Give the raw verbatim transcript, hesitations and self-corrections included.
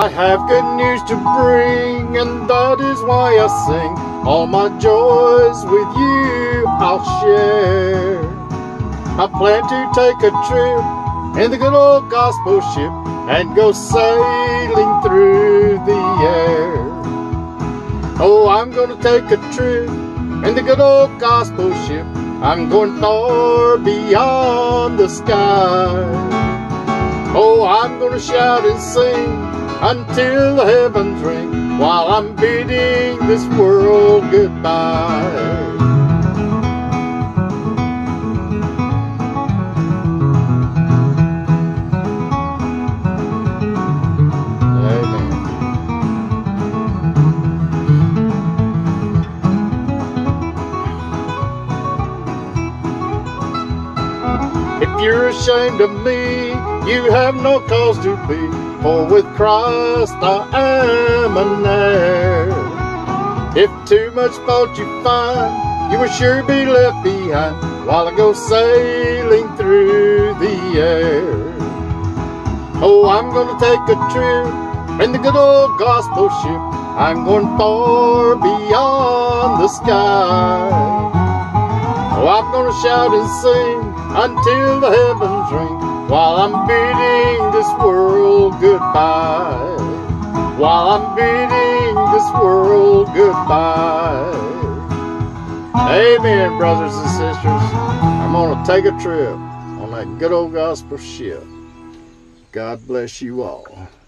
I have good news to bring, and that is why I sing. All my joys with you I'll share. I plan to take a trip in the good old gospel ship and go sailing through the air. Oh, I'm gonna take a trip in the good old gospel ship. I'm going far beyond the sky. Oh, I'm gonna shout and sing until the heavens ring, while I'm bidding this world goodbye. If you're ashamed of me, you have no cause to be, for with Christ I am an heir. If too much fault you find, you will sure be left behind, while I go sailing through the air. Oh, I'm gonna take a trip in the good old gospel ship. I'm going far beyond the sky. Oh, I'm gonna shout and sing until the heavens ring, while I'm bidding this world goodbye. While I'm bidding this world goodbye. Amen, brothers and sisters. I'm gonna take a trip on that good old gospel ship. God bless you all.